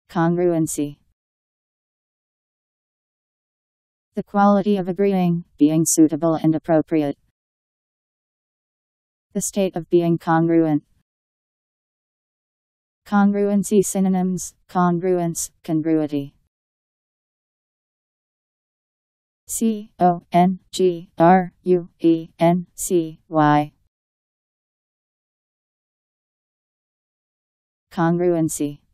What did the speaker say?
Congruency. The quality of agreeing, being suitable and appropriate. The state of being congruent. Congruency synonyms: congruence, congruity. congruency. Congruency.